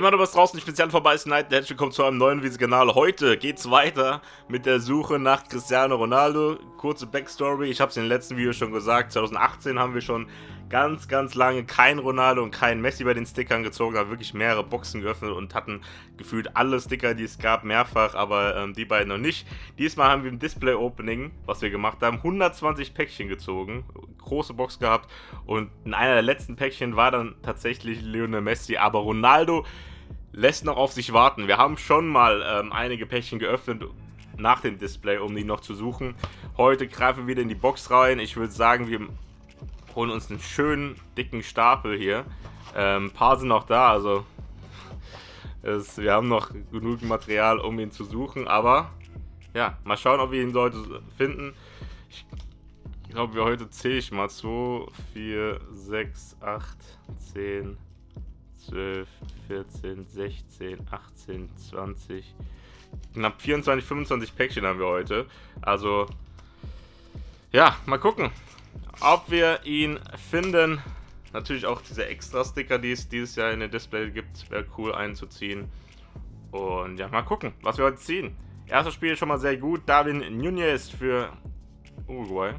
Hey Mann, du bist draußen, ich bin Jan von Beißen Night, herzlich willkommen zu einem neuen Videokanal. Heute geht's weiter mit der Suche nach Cristiano Ronaldo. Kurze Backstory, ich habe es in den letzten Videos schon gesagt, 2018 haben wir schon ganz lange kein Ronaldo und kein Messi bei den Stickern gezogen, haben wirklich mehrere Boxen geöffnet und hatten gefühlt alle Sticker, die es gab, mehrfach, aber die beiden noch nicht. Diesmal haben wir im Display-Opening, was wir gemacht haben, 120 Päckchen gezogen, große Box gehabt und in einer der letzten Päckchen war dann tatsächlich Lionel Messi, aber Ronaldo lässt noch auf sich warten. Wir haben schon mal einige Päckchen geöffnet nach dem Display, um die noch zu suchen. Heute greifen wir wieder in die Box rein. Ich würde sagen, wir holen uns einen schönen, dicken Stapel hier. Ein paar sind noch da, also wir haben noch genug Material, um ihn zu suchen. Aber ja, mal schauen, ob wir ihn heute finden. Ich glaube, wir heute zähle ich mal 2, 4, 6, 8, 10, 12, 14, 16, 18, 20, knapp 24, 25 Päckchen haben wir heute. Also, ja, mal gucken, ob wir ihn finden. Natürlich auch diese Extra-Sticker, die es dieses Jahr in den Display gibt, wäre cool einzuziehen. Und ja, mal gucken, was wir heute ziehen. Erstes Spiel schon mal sehr gut. Darwin Núñez für Uruguay.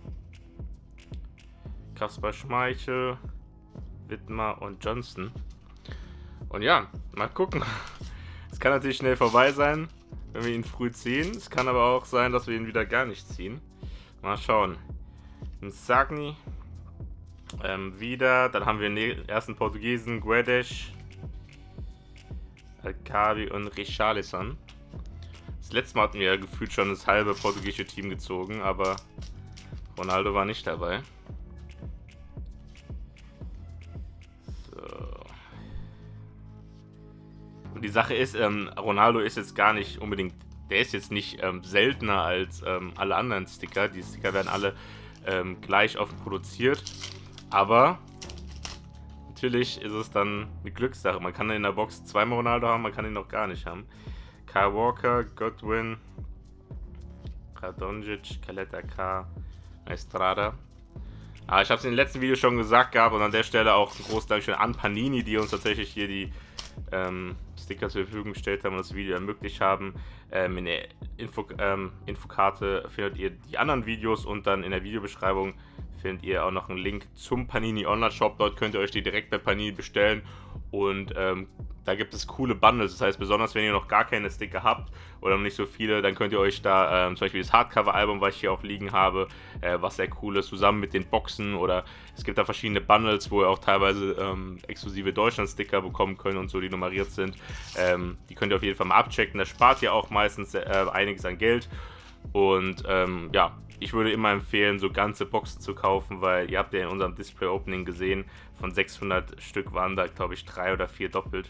Kasper Schmeichel, Wittmer und Johnson. Und ja, mal gucken. Es kann natürlich schnell vorbei sein, wenn wir ihn früh ziehen. Es kann aber auch sein, dass wir ihn wieder gar nicht ziehen. Mal schauen. Sagni wieder. Dann haben wir den ersten Portugiesen, Guedes, Alcabi und Richarlison. Das letzte Mal hatten wir ja gefühlt schon das halbe portugiesische Team gezogen, aber Ronaldo war nicht dabei. Die Sache ist, Ronaldo ist jetzt gar nicht unbedingt, der ist jetzt nicht seltener als alle anderen Sticker. Die Sticker werden alle gleich oft produziert, aber natürlich ist es dann eine Glückssache. Man kann in der Box zweimal Ronaldo haben, man kann ihn noch gar nicht haben. Kyle Walker, Godwin, Radonjic, Caleta K, Estrada. Aber ich habe es in den letzten Videos schon gesagt gehabt und an der Stelle auch ein großes Dankeschön an Panini, die uns tatsächlich hier die Sticker zur Verfügung gestellt haben und das Video ermöglicht haben. In der Infokarte findet ihr die anderen Videos und dann in der Videobeschreibung findet ihr auch noch einen Link zum Panini Online-Shop. Dort könnt ihr euch die direkt bei Panini bestellen und da gibt es coole Bundles. Das heißt, besonders wenn ihr noch gar keine Sticker habt oder noch nicht so viele, dann könnt ihr euch da zum Beispiel das Hardcover-Album, was ich hier auch liegen habe, was sehr cool ist, zusammen mit den Boxen, oder es gibt da verschiedene Bundles, wo ihr auch teilweise exklusive Deutschland-Sticker bekommen könnt und so, die nummeriert sind. Die könnt ihr auf jeden Fall mal abchecken. Das spart ihr auch meistens einiges an Geld. Und ja, ich würde immer empfehlen, so ganze Boxen zu kaufen, weil ihr habt ja in unserem Display-Opening gesehen, von 600 Stück waren da, glaube ich, 3 oder 4 doppelt.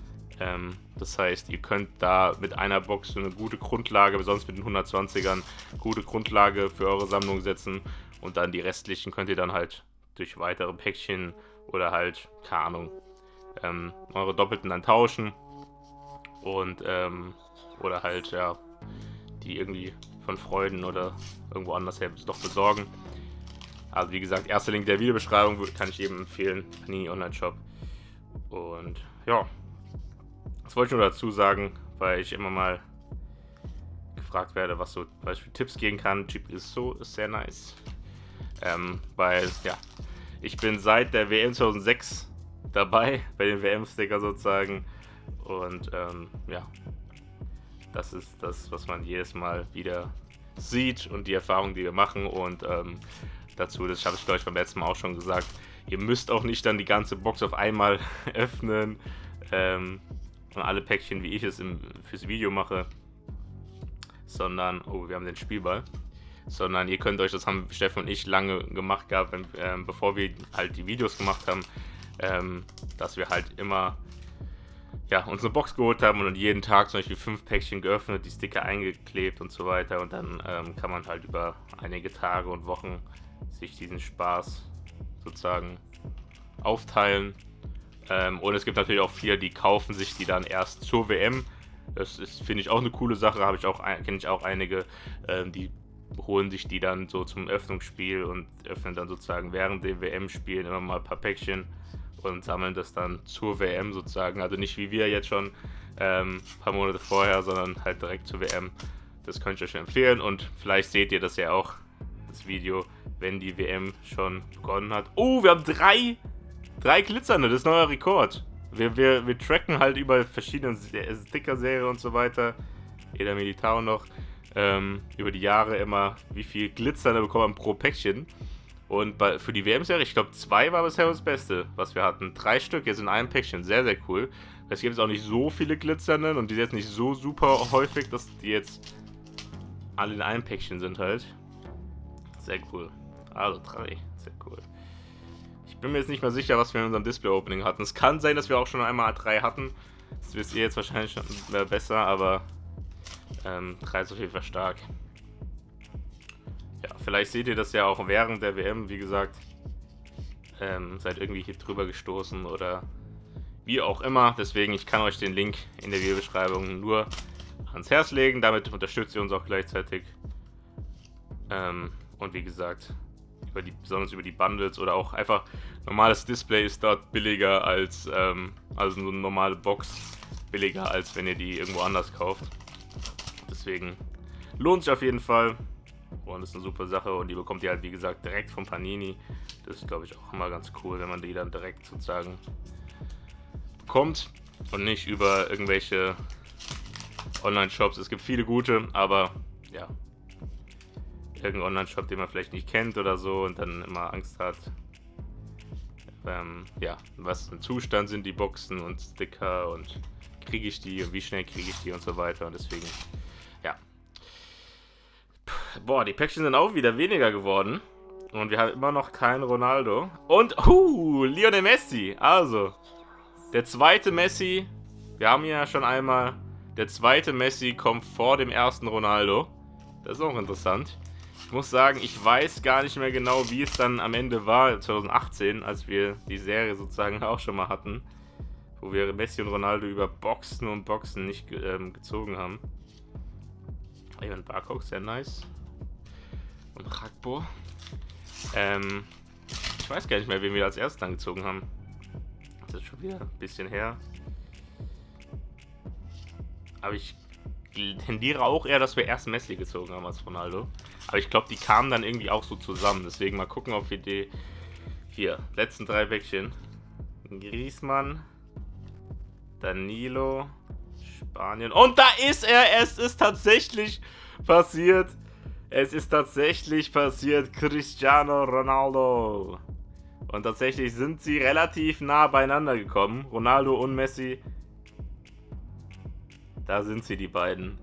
Das heißt, ihr könnt da mit einer Box so eine gute Grundlage, besonders mit den 120ern, gute Grundlage für eure Sammlung setzen und dann die restlichen könnt ihr dann halt durch weitere Päckchen oder halt, keine Ahnung, eure Doppelten dann tauschen und oder halt, ja, die irgendwie von Freunden oder irgendwo anders her doch besorgen. Also wie gesagt, erster Link der Videobeschreibung kann ich eben empfehlen, Panini Online Shop. Und ja, das wollte ich nur dazu sagen, weil ich immer mal gefragt werde, was so für Tipps geben kann. Jeep ist sehr nice. Weil, ja, ich bin seit der WM 2006 dabei, bei den WM-Sticker sozusagen. Und ja, das ist das, was man jedes Mal wieder sieht und die Erfahrung, die wir machen. Und dazu, das habe ich glaube ich beim letzten Mal auch schon gesagt, ihr müsst auch nicht dann die ganze Box auf einmal öffnen. Und alle Päckchen, wie ich es fürs Video mache, sondern, oh, wir haben den Spielball, sondern ihr könnt euch, das haben Steffen und ich lange gemacht gehabt, bevor wir halt die Videos gemacht haben, dass wir halt immer, ja, uns eine Box geholt haben und dann jeden Tag zum Beispiel 5 Päckchen geöffnet, die Sticker eingeklebt und so weiter, und dann kann man halt über einige Tage und Wochen sich diesen Spaß sozusagen aufteilen. Und es gibt natürlich auch viele, die kaufen sich die dann erst zur WM. Das ist, finde ich, auch eine coole Sache. Kenne ich auch einige, die holen sich die dann so zum Öffnungsspiel und öffnen dann sozusagen während den WM-Spielen immer mal ein paar Päckchen und sammeln das dann zur WM sozusagen. Also nicht wie wir jetzt schon ein paar Monate vorher, sondern halt direkt zur WM. Das könnt ihr euch empfehlen und vielleicht seht ihr das ja auch, das Video, wenn die WM schon begonnen hat. Oh, wir haben drei glitzernde, das ist neuer Rekord. Wir tracken halt über verschiedene Sticker-Serien und so weiter. Eder Militao noch. Über die Jahre immer, wie viel glitzernde bekommen pro Päckchen. Und für die WM-Serie, ich glaube 2 war bisher das Beste, was wir hatten. 3 Stück jetzt in einem Päckchen, sehr, sehr cool. Es gibt jetzt auch nicht so viele glitzernden und die sind jetzt nicht so super häufig, dass die jetzt alle in einem Päckchen sind halt. Sehr cool. Also 3, sehr cool. Ich bin mir jetzt nicht mehr sicher, was wir in unserem Display-Opening hatten. Es kann sein, dass wir auch schon einmal 3 hatten. Das wisst ihr jetzt wahrscheinlich schon besser, aber 3 ist auf jeden Fall stark. Ja, vielleicht seht ihr das ja auch während der WM, wie gesagt. Seid irgendwie hier drüber gestoßen oder wie auch immer. Deswegen, ich kann euch den Link in der Videobeschreibung nur ans Herz legen. Damit unterstützt ihr uns auch gleichzeitig. Und wie gesagt, besonders über die Bundles oder auch einfach normales Display ist dort billiger als, also so eine normale Box billiger, als wenn ihr die irgendwo anders kauft. Deswegen lohnt sich auf jeden Fall und ist eine super Sache und die bekommt ihr halt wie gesagt direkt vom Panini. Das ist glaube ich auch immer ganz cool, wenn man die dann direkt sozusagen bekommt und nicht über irgendwelche Online-Shops. Es gibt viele gute, aber ja, irgendein Online-Shop, den man vielleicht nicht kennt oder so und dann immer Angst hat, ja, was im Zustand sind die Boxen und Sticker und kriege ich die und wie schnell kriege ich die und so weiter und deswegen, ja. Boah, die Päckchen sind auch wieder weniger geworden und wir haben immer noch keinen Ronaldo und, Lionel Messi, also, der zweite Messi, wir haben ja schon einmal, der zweite Messi kommt vor dem ersten Ronaldo, das ist auch interessant. Ich muss sagen, ich weiß gar nicht mehr genau, wie es dann am Ende war, 2018, als wir die Serie sozusagen auch schon mal hatten, wo wir Messi und Ronaldo über Boxen und Boxen nicht gezogen haben. Ivan Barkok, sehr nice. Und Rakbo. Ich weiß gar nicht mehr, wen wir als erstes dann gezogen haben. Das ist schon wieder ein bisschen her. Aber ich tendiere auch eher, dass wir erst Messi gezogen haben als Ronaldo. Aber ich glaube, die kamen dann irgendwie auch so zusammen. Deswegen mal gucken, ob wir die... Hier, letzten 3 Päckchen. Griezmann, Danilo, Spanien. Und da ist er! Es ist tatsächlich passiert. Es ist tatsächlich passiert. Cristiano Ronaldo. Und tatsächlich sind sie relativ nah beieinander gekommen. Ronaldo und Messi. Da sind sie, die beiden.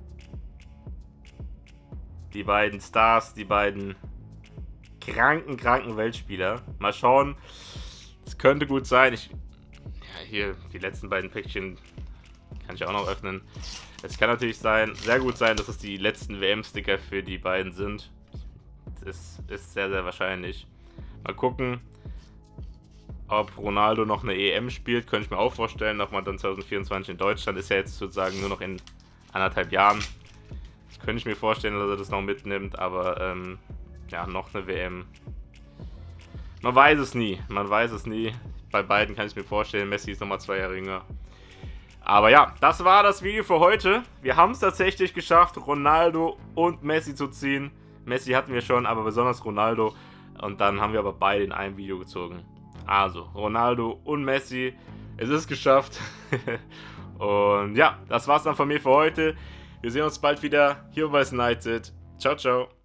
Die beiden Stars, die beiden kranken Weltspieler. Mal schauen. Es könnte gut sein. Ja, hier, die letzten beiden Päckchen kann ich auch noch öffnen. Es kann natürlich sein, sehr gut sein, dass es die letzten WM-Sticker für die beiden sind. Das ist sehr, sehr wahrscheinlich. Mal gucken, ob Ronaldo noch eine EM spielt. Könnte ich mir auch vorstellen. Nochmal dann 2024 in Deutschland. Ist ja jetzt sozusagen nur noch in 1,5 Jahren. Das könnte ich mir vorstellen, dass er das noch mitnimmt. Aber ja, noch eine WM. Man weiß es nie. Man weiß es nie. Bei beiden kann ich mir vorstellen. Messi ist nochmal 2 Jahre jünger. Aber ja, das war das Video für heute. Wir haben es tatsächlich geschafft, Ronaldo und Messi zu ziehen. Messi hatten wir schon, aber besonders Ronaldo. Und dann haben wir aber beide in einem Video gezogen. Also, Ronaldo und Messi. Es ist geschafft. Und ja, das war's dann von mir für heute. Wir sehen uns bald wieder hier bei Snited. Ciao, ciao.